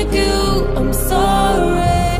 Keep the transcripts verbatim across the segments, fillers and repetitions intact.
like you, I'm sorry.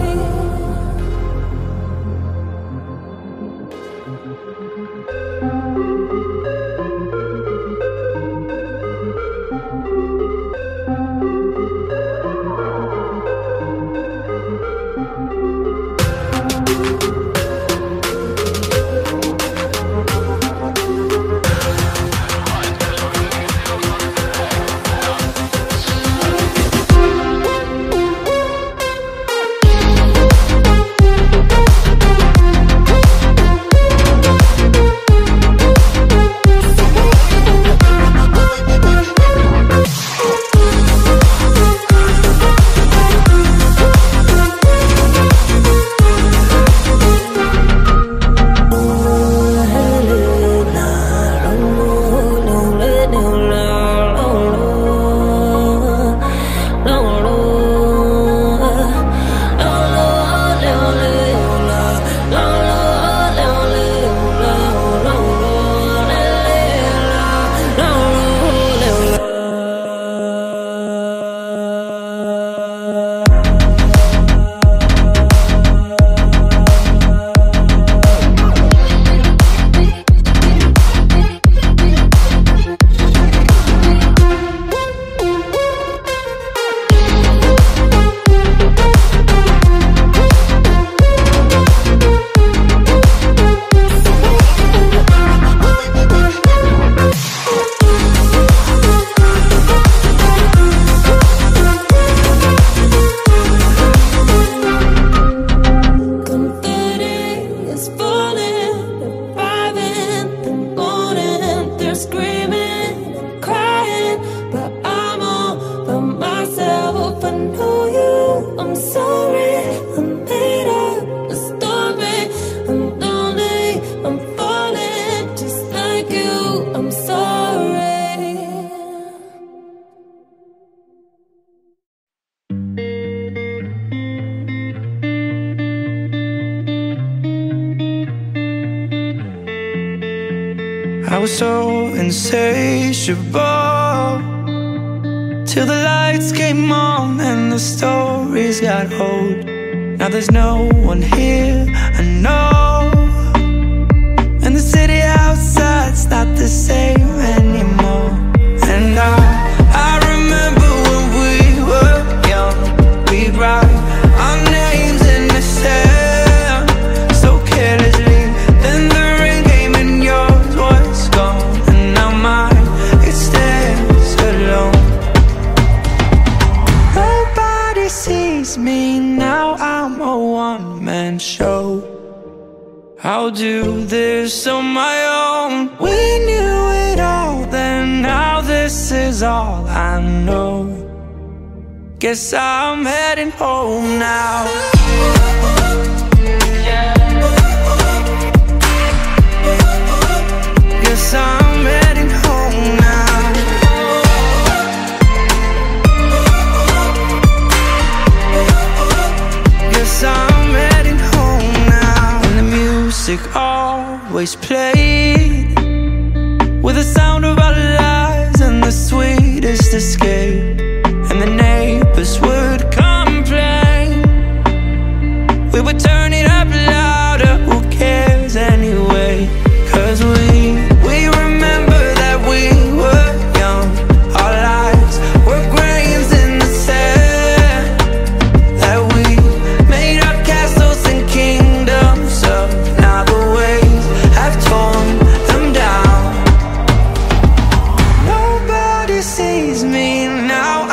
I was so insatiable till the lights came on and the stories got old. Now there's no one here I know, and the city outside's not the same anymore. And I, I remember when we were young, we'd write our names in the sand so carelessly. Then the rain came and yours was gone, and now mine, it stands alone. Nobody sees me now, I'm a one-man show. I'll do this on my own. We knew it all then, now this is all I know. Guess I'm heading home now. Guess I'm heading home now. Guess I'm heading home now. And the music always played with the sound of our lives and the sweetest escape. And the neighbors would complain, we would turn it up louder, who cares anyway? Cause we, we remember that we were young, our lives were grains in the sand, that we made our castles and kingdoms up. Now the waves have torn them down. Nobody sees me now,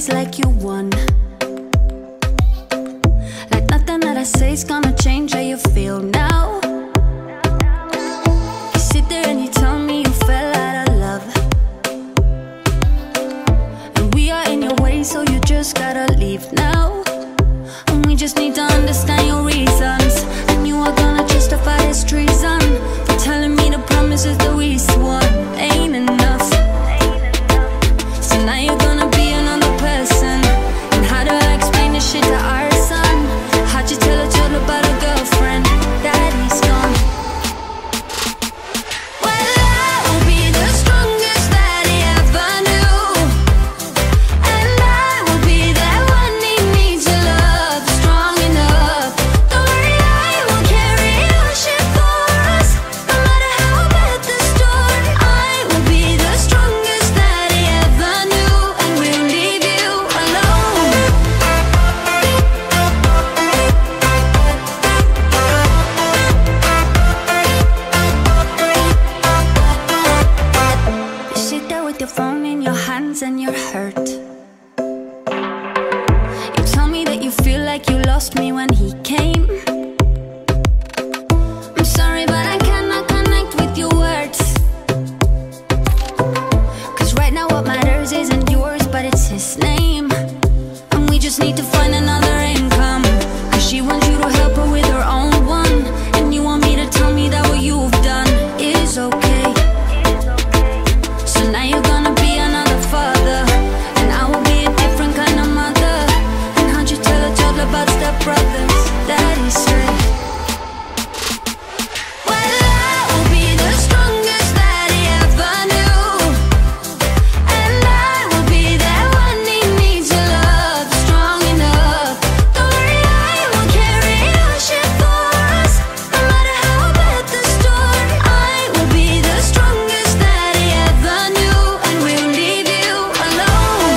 face like you won. Like nothing that I say is gonna change how you feel now. You sit there and you tell me you fell out of love, and we are in your way, so you just gotta leave now. And we just need to understand your reasons, and you are gonna justify this treason for telling me the promises that we swore ain't enough. So now you're gonna be another person. And how do I explain this shit to our son? How'd you tell a child about a girlfriend that he's gone? Well, I will be the strongest that he ever knew, and I will be that one he needs to love, strong enough. Don't worry, I will carry your shit for us, no matter how bad the storm. I will be the strongest that he ever knew, and we'll leave you alone. You sit there with your phone in your hands and you're hurt. You tell me that you feel like you lost me when he came. I'm sorry, but I cannot connect with your words. Cause right now what matters isn't yours, but it's his name. And we just need to find another income, cause she wants you to help her with her own one. And you want me to tell me that what you've done is okay. So now you're gonna be another father, and I will be a different kind of mother. And how'd you tell a child about stepbrothers that he's straight? Well, I will be the strongest that he ever knew, and I will be that one he needs to love, strong enough. Don't worry, I will carry your shit for us, no matter how bad the storm. I will be the strongest that he ever knew, and we'll leave you alone.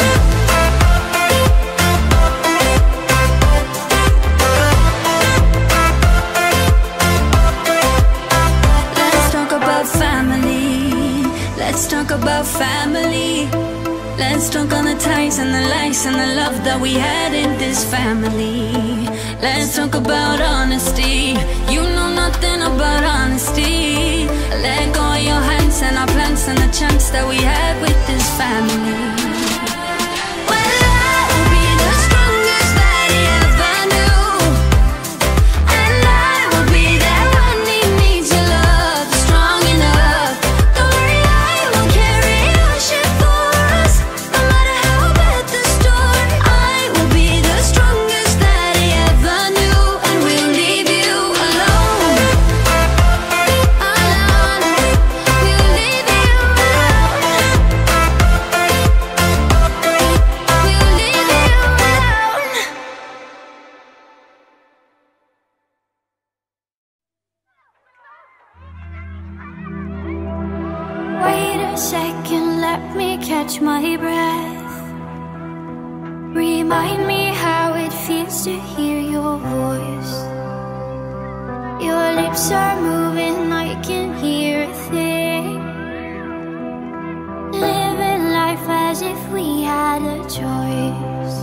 Let's talk about family. Let's talk about family. Let's talk on the ties and the lies and the love that we had in this family. Let's talk about honesty. You know nothing about honesty. Let go of your hands and our plans and the chance that we had with this family. Well, I will be the strongest that he ever knew, and I will be that one he needs to love, strong enough. Don't worry, I will carry your shit for us, no matter how bad the storm. I will be the strongest that he ever knew, and we'll leave you alone. Alone, we'll leave you alone. We'll leave you alone. Wait a second, let me catch my breath. Remind me how it feels to hear your voice. Your lips are moving, I can hear a thing. Living life as if we had a choice.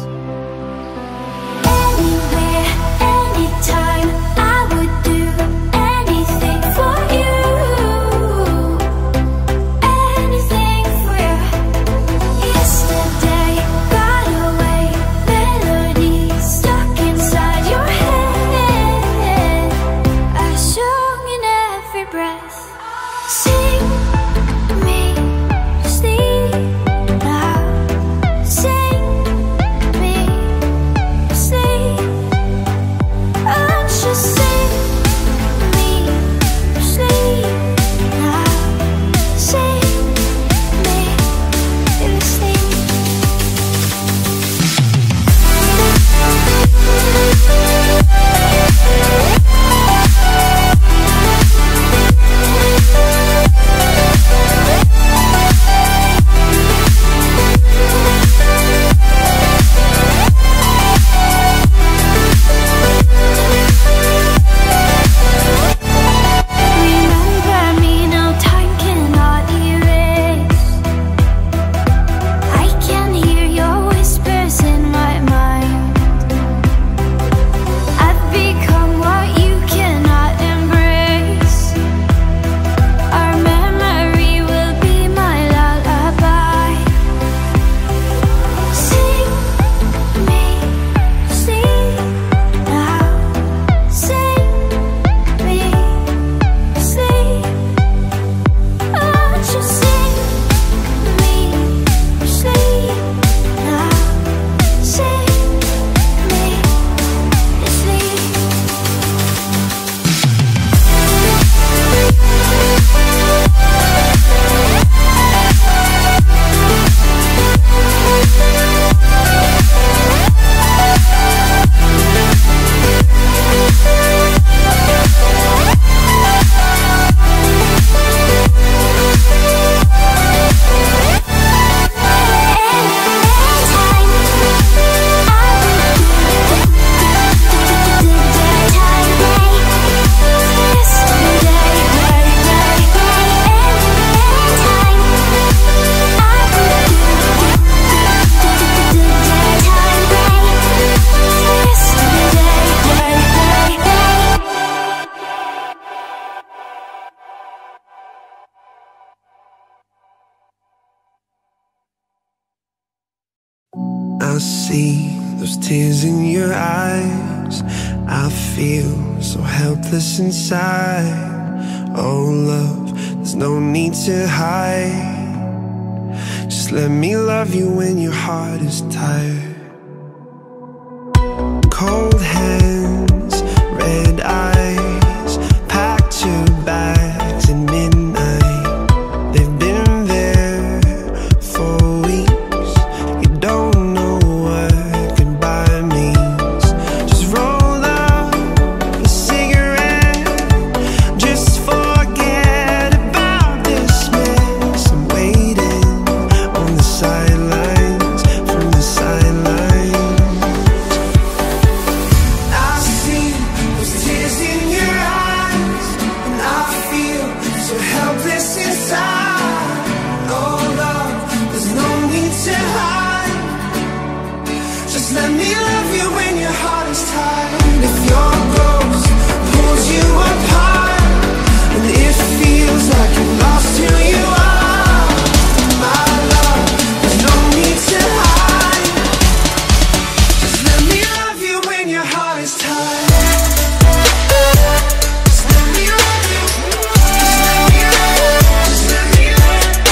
Anywhere, anytime, I would do anything for you. Anything for you. Yesterday got away, melodies stuck inside your head. A song in I see those tears in your eyes. I feel so helpless inside. Oh love, there's no need to hide. Just let me love you when your heart is tired. Cold hands, red eyes, packed your bags at midnight. They've been there for weeks. You don't know what goodbye means. Just roll up a cigarette. Just forget about this mess. I'm waiting on the sidelines, from the sidelines. I see those tears in your eyes, and I feel so helpless inside. Oh love, there's no need to hide. Just let me love you when your heart is tired. If your ghost pulls you apart, and it feels like you've lost who you are, my love, there's no need to hide. Just let me love you when your heart is tired. Just let me love you. Just let me love you. Just let me love you.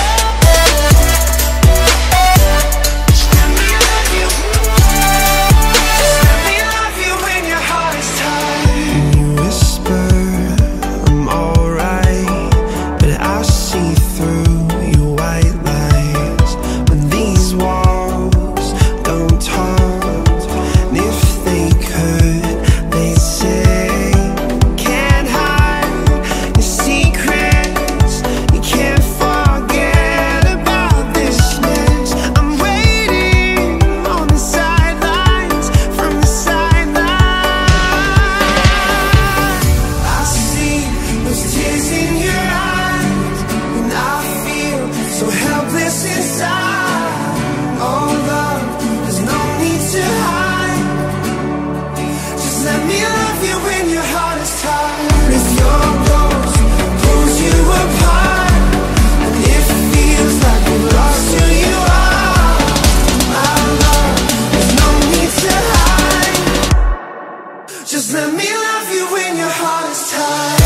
Just let me love you. Just let me love you when your heart is tired. And you whisper, I'm alright, but I see through your white lies. But these walls don't talk, and if they could, they'd say, can't hide your secrets. You can't forget about this mess. I'm waiting on the sidelines, from the sidelines. I see those tears in your eyes, and I feel so helpless inside. Oh love, there's no need to hide. Just let me love you when your heart is tired. If your ghost pulls you apart, and it feels like you've lost who you are, my love, there's no need to hide. Just let me love you when your heart is tired.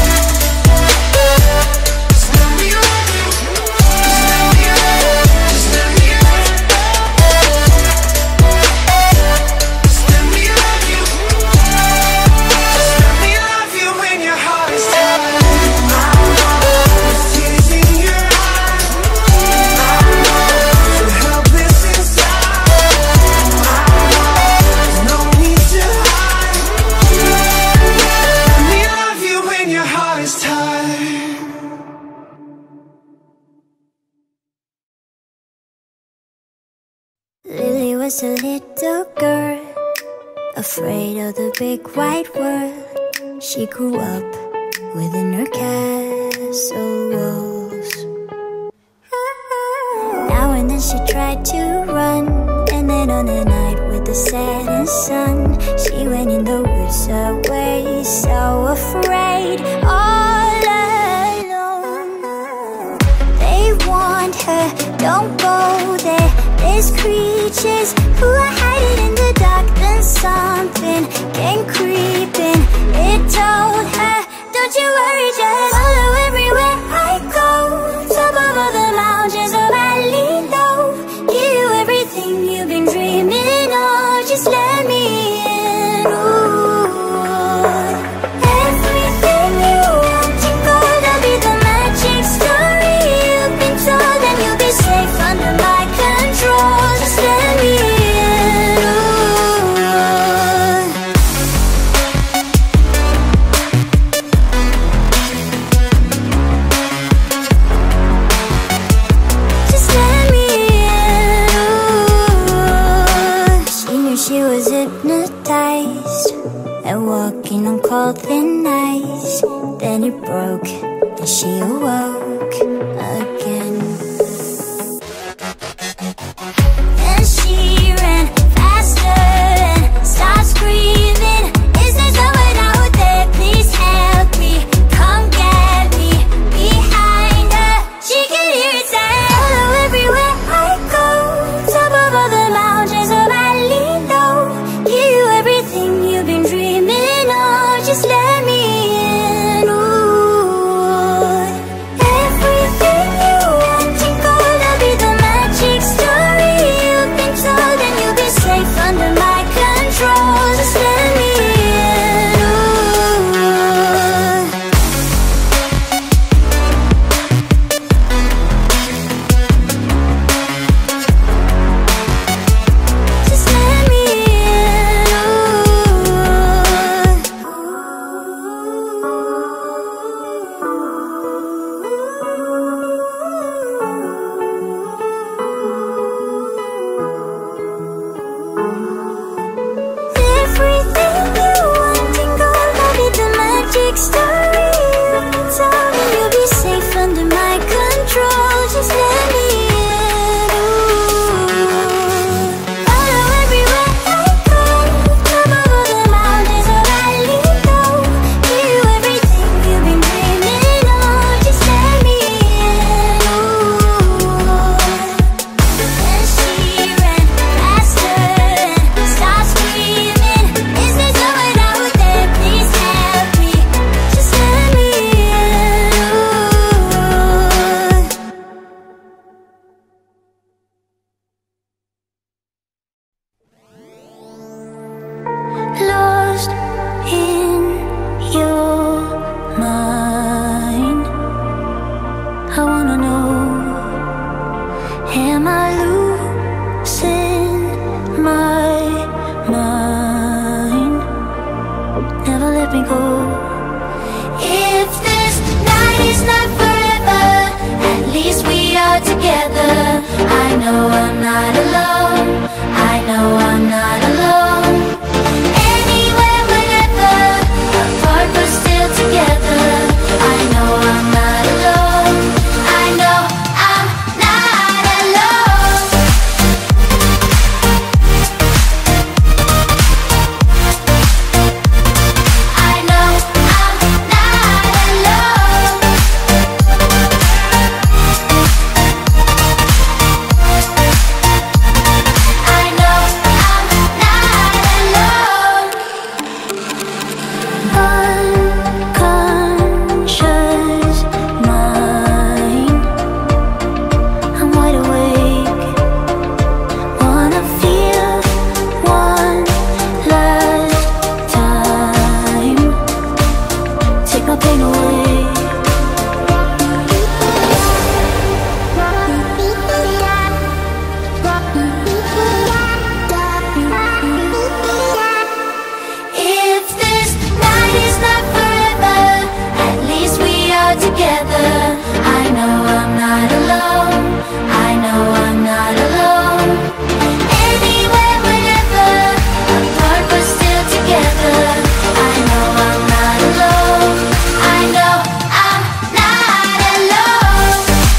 Just let me love you. Just let me love you. Just let me love you. Just let me love you. Just let me love you when your heart is tired. There's tears in your eyes. So helpless inside. There's no need to hide. Let me love you when your heart is tired. Lily was a little girl, afraid of the big wide world. She grew up within her castle walls. Now and then she tried to run, and then on a night with the setting sun, she went in the woods away, so afraid, all alone. They warned her, don't go there, there's creatures who are hiding in the dark. Then something came creeping, it told her, don't you worry, just follow everywhere I go. Top of all the mountains of valley low, give you everything you've been dreaming of. Just let me in, ooh. Everything you want to gold, I'll be the magic story you've been told, and you'll be safe under my control. Just let me in, ooh. Just let me in, ooh. She knew she was hypnotized and walking on cold thin ice. Then it broke and she awoke again. And she ran faster and started screaming, is there someone out there? Please help me, come get me. Behind her, she could hear it say, follow everywhere I go. Top of all the mountains of valley go. If this night is not forever, at least we are together. I know I'm not alone, I know I'm not alone. Anywhere, whenever, apart but still together. I know I'm not alone, I know I'm not alone. I know I'm not alone. I know I'm not alone. Unconscious mind, I'm wide awake. Wanna feel one last time. Take my pain away. If this night is not forever, at least we are together. I know I'm not alone, I know I'm not alone. Anywhere, whenever, apart but still together. I know I'm not alone, I know I'm not alone.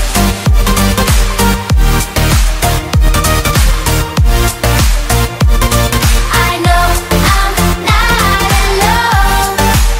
I know I'm not alone.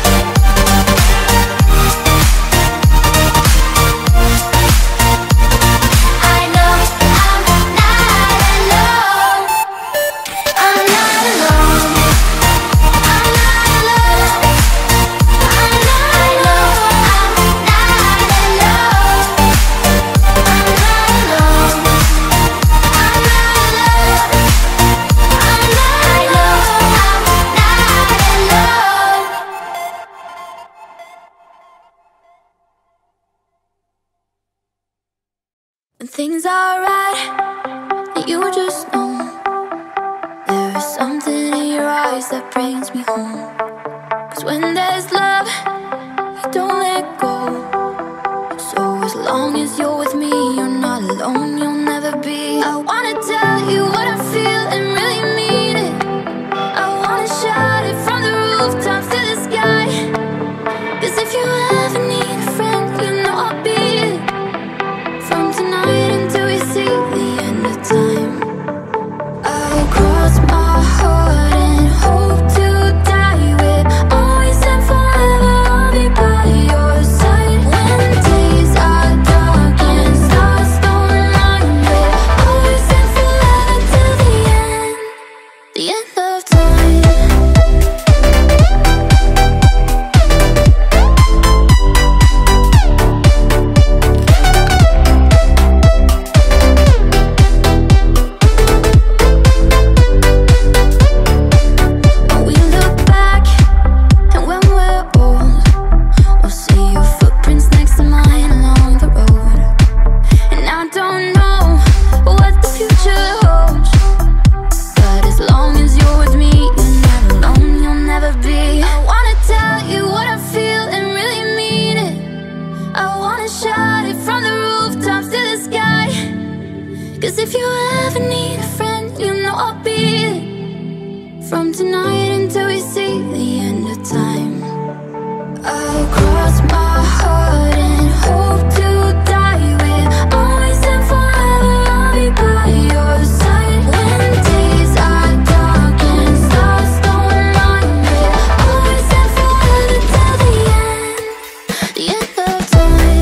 I know I'm not alone. I'm not alone. I'm not alone. I know I'm not alone. I'm not alone. I'm not alone. I'm not alone. When things are right, and you just know there is something in your eyes that brings me home. Cause when there's love, you don't let go. So as long as you're with me, you're not alone, you'll never be. I wanna tell you what I feel and really mean it. I wanna shout it from the rooftops to the sky. Cause if you ever need a friend, you know I'll be it. From tonight until we see the end of time. I'll cross my heart and hope to die with. Always and forever, I'll be by your side. When days are dark and stars don't align with. Always and forever till the end, the end of time. When we look back and when we're old, we'll see your footprints next to mine along the road. And I don't know what the future holds, but as long as you're with me, you're never alone, you'll never be. I wanna tell you what I feel and really mean it. I wanna shout it from the rooftops to the sky. Cause if you ever need a friend, you know I'll be it. From tonight until we see the end of time. I'll cross my heart and hope to die with. Always and forever, I'll be by your side. When days are dark and stars don't align with. Always and forever till the end, the end of time.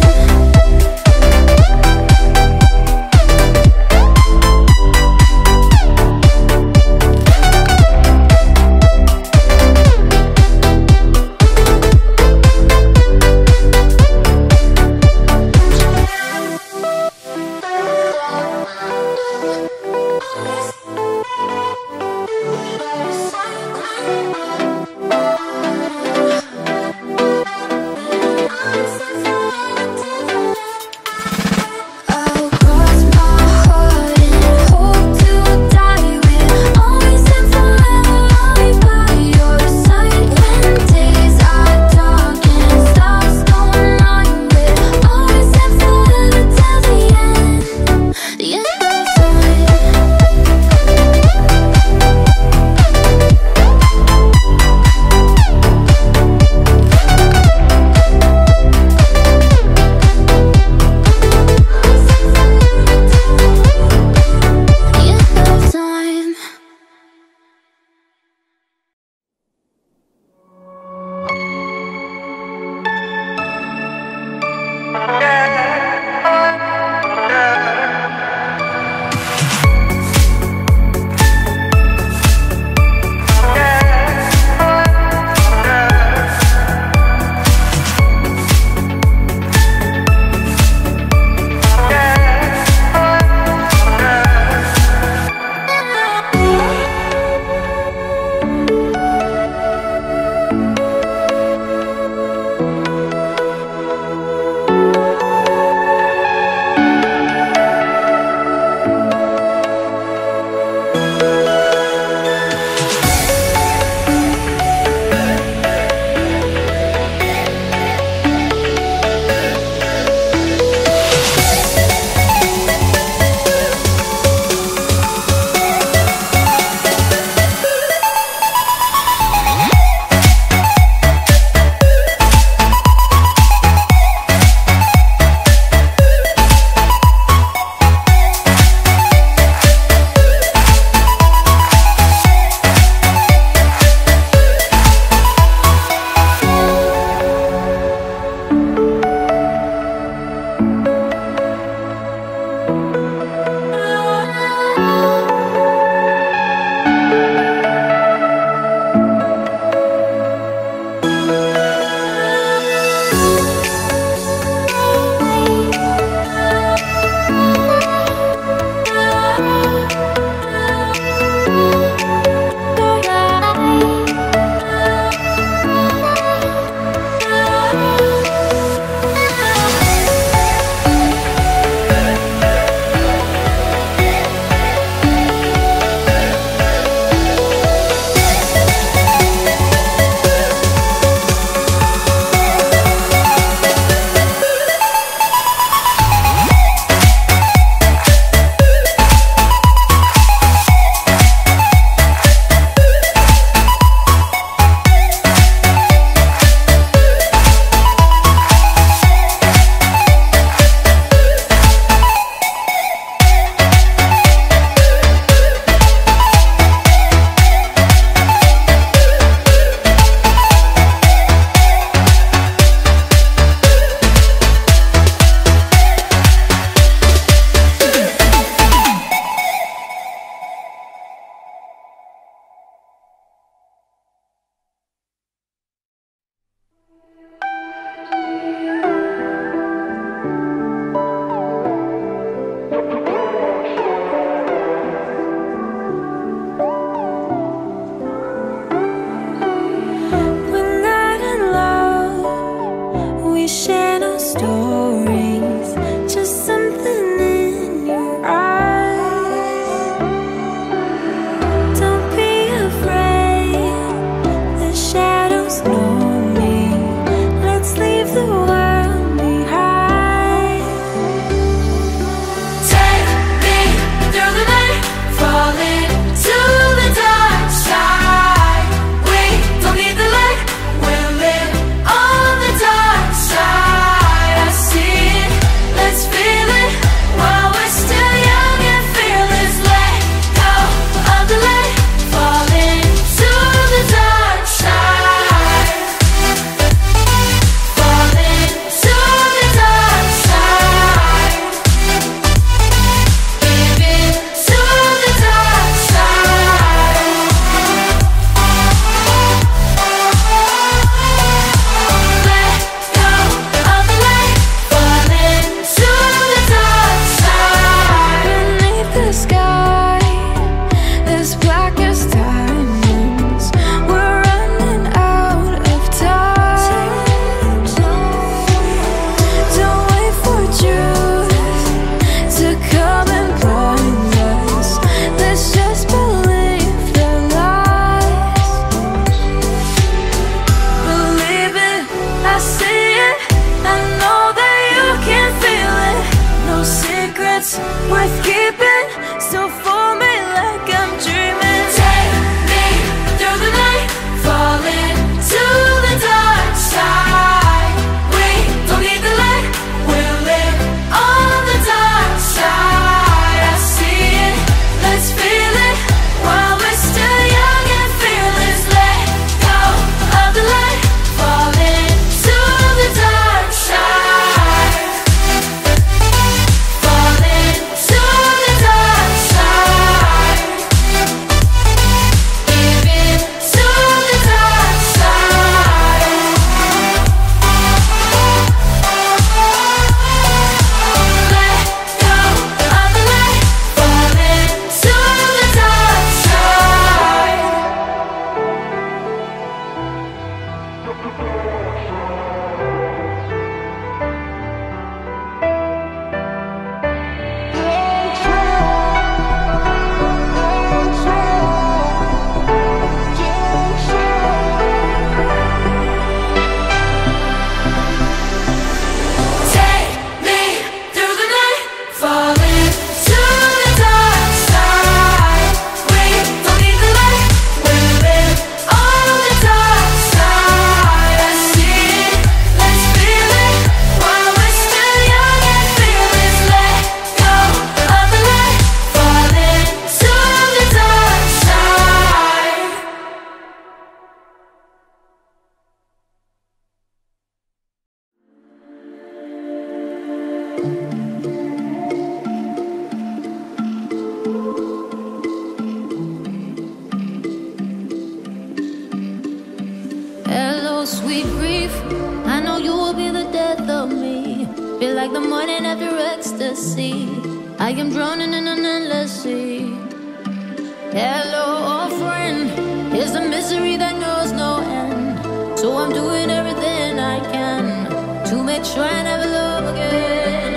oh sweet grief, I know you will be the death of me. Feel like the morning after ecstasy. I am drowning in an endless sea. Hello, old friend. Here's the misery that knows no end. So I'm doing everything I can to make sure I never love again.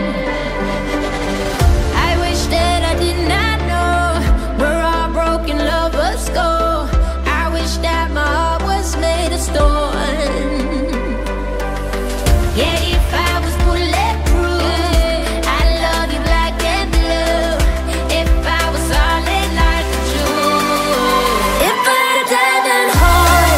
I wish that I did not know where our broken lovers go. I wish that my heart was made of stone. Yeah, if I was bulletproof, I'd love you black and blue. If I was solid like a Jew, if I had a diamond heart,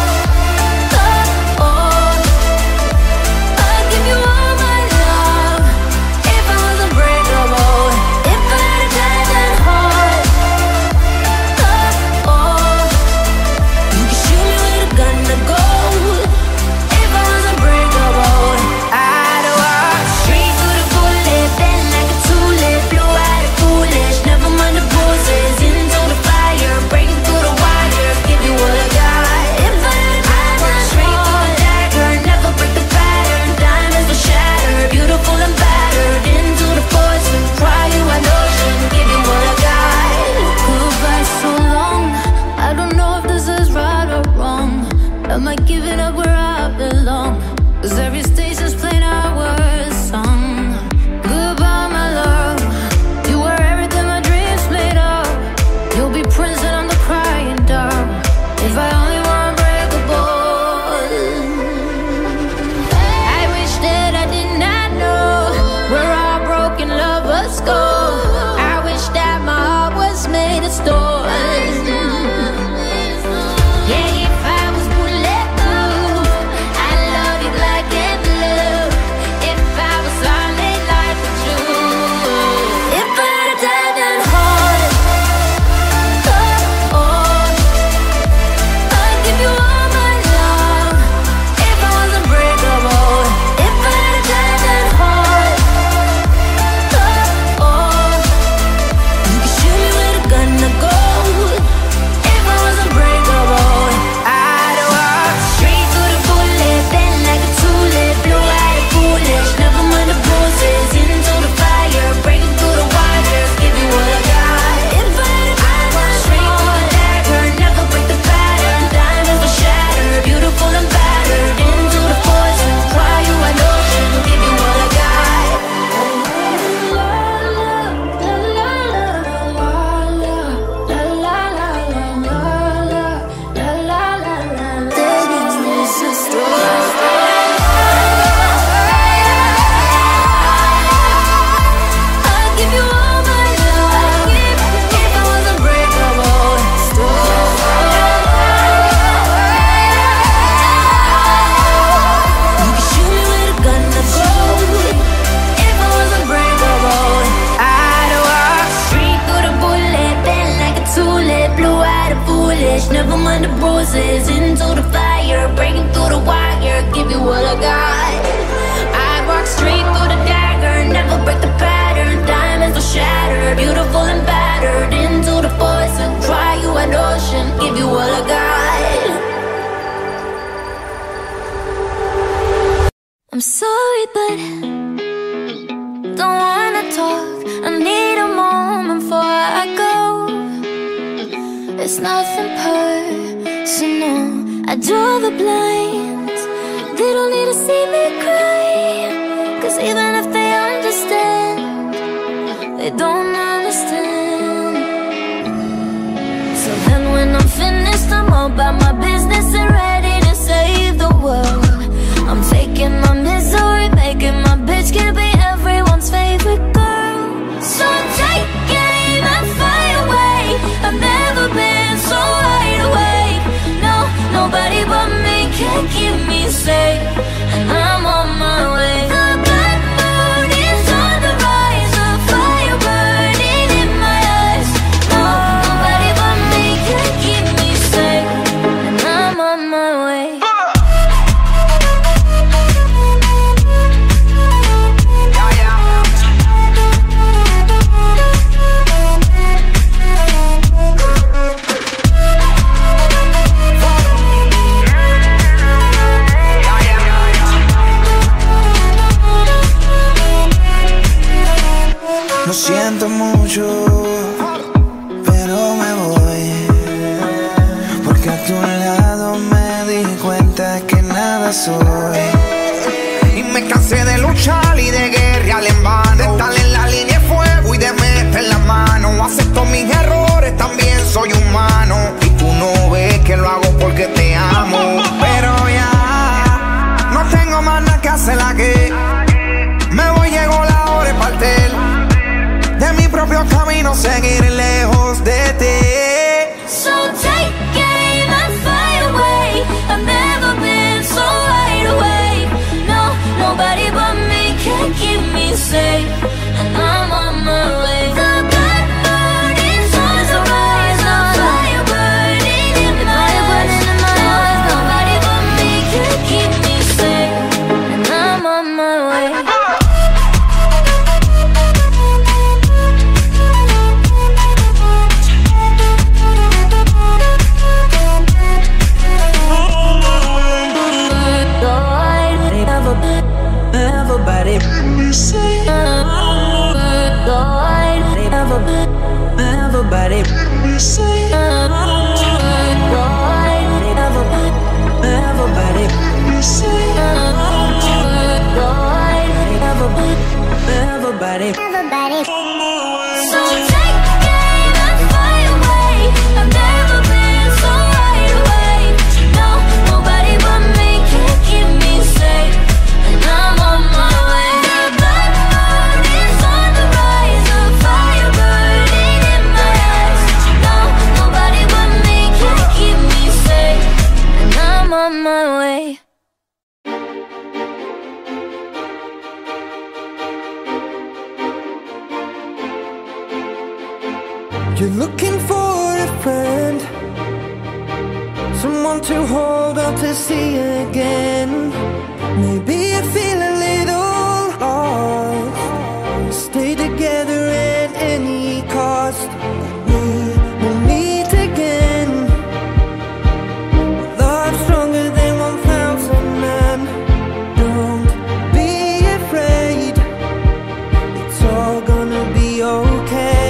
oh, oh, I'd give you all my love. If I was unbreakable, if I had a diamond heart, oh, oh, you could shoot me with a gun to go. If I was unbreakable, I'd walk straight through the bullet, bend like a tulip, blue-eyed and foolish, never mind the bruises, into the fire, breaking through the wire, give you what I got. If I had a diamond straight through the dagger, never break the pattern, diamonds will shatter, beautiful and battered, into the poison, cry you an ocean, give you what I got. Goodbye so long, I don't know if this is right or wrong. Am I giving up where I belong? Cause every station's playing our song. Goodbye my love, you were everything my dreams made of. You'll be Prince and I'm the crying dove. If I only were unbreakable. I wish that I did not know where our broken lovers go. I wish that my heart was made of stone. Yeah, if I was bulletproof, I'd love you black and blue. If I was solid like a Jew, if I had a diamond heart, oh, oh, I'd give you all my love. If I was unbreakable, if I had a diamond heart, oh, oh, you could shoot me with a gun to go. If I was unbreakable, I'd walk straight through the bullet, bend like a tulip, blue-eyed and foolish, never mind the bruises, into the fire, breaking through the wires, give you what I got. If I had a diamond straight through the dagger, never break the pattern, diamonds will shatter, beautiful and battered, into the poison, cry you an ocean, give you what I got. I'd give you all my love. If I was unbreakable, you could shoot me with a gun to go. If I was unbreakable, I'd walk straight through the bullet, bend like a tulip, blue-eyed and foolish, never mind the bruises, into the fire, breaking through the wire, give you what I got. I'd walk straight through the dagger, never break the pattern, diamonds will shatter, beautiful and battered, into the poison, cry you an ocean, give you what I got. I'm sorry, but don't wanna talk. I need a moment before I go. It's nothing personal. I draw the blinds. They don't need to see me cry. Cause even if they understand, they don't understand. So then when I'm finished, I'm all about my business and ready to save the world. I'm taking my misery, making my bitch can be everyone's favorite girl. So take aim and fly away. I've never been so wide awake. No, nobody but me can keep me safe. And I'm on my way. The black moon is on the rise, a fire burning in my eyes. No, nobody but me can keep me safe. And I'm on my way. soy. Y me cansé de luchar y de guerrear en vano, de estar en la línea de fuego y de meter la mano. Acepto mis errores, también soy humano, y tú no ves que lo hago porque te amo. Pero ya no tengo más nada que hacer aquí. Me voy, llegó la hora de partir de mi propio camino, seguir lejos de ti. So take aim and fly away. I've never been so wide awake. No, nobody but me can keep me safe, and I'm on my way. The blood burning suns are rise, the fire burning in my eyes. No, nobody but me can keep me safe, and I'm on my way. Everybody, everybody, everybody, everybody. So take aim and fly away. I've never been so wide awake. No, nobody but me can keep me safe, and I'm on my way. The blood burning suns are rise, the fire burning in my eyes. No, nobody but me can keep me safe, and I'm on my way. You're looking for a friend, someone to hold on to see again. Maybe you feel a little lost. Stay together at any cost. We will meet again. Love stronger than one thousand men. Don't be afraid, it's all gonna be okay.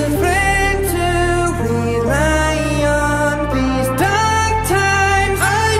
I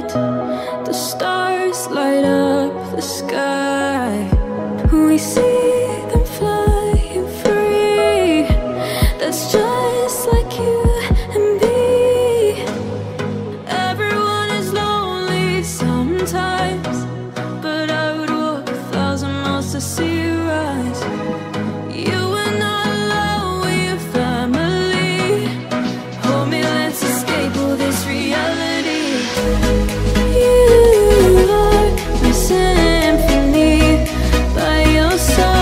The stars light up the sky. We see them flying free. That's just like you and me. Everyone is lonely sometimes, but I would walk a thousand miles to see you rise. You are not alone, we're family. Hold me, let's escape all this reality. You are my symphony, by your side.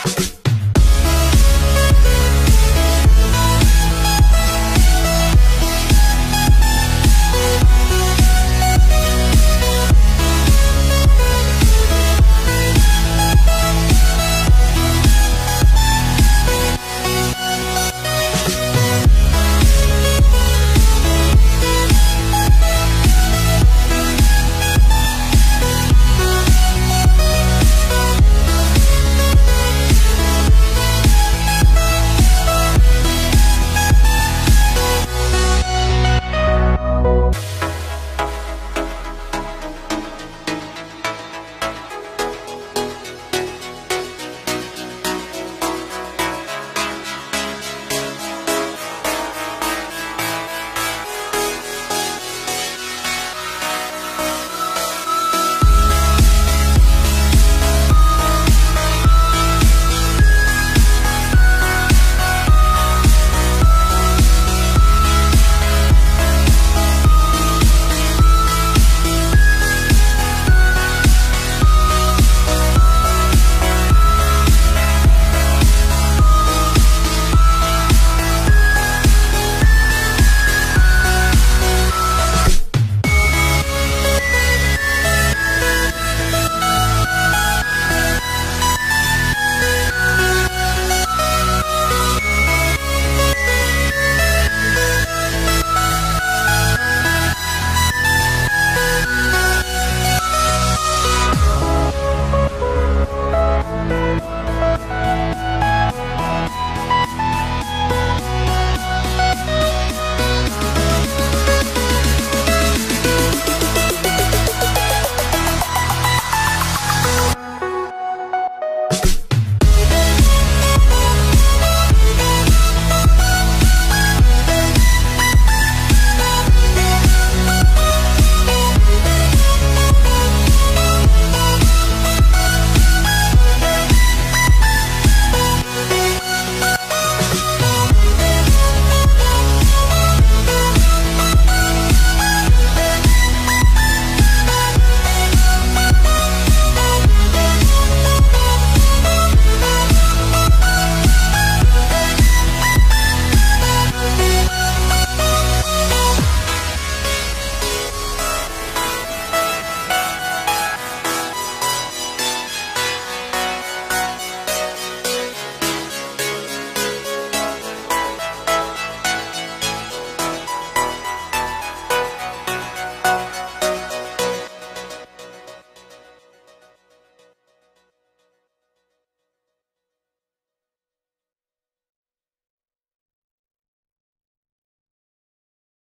Bye.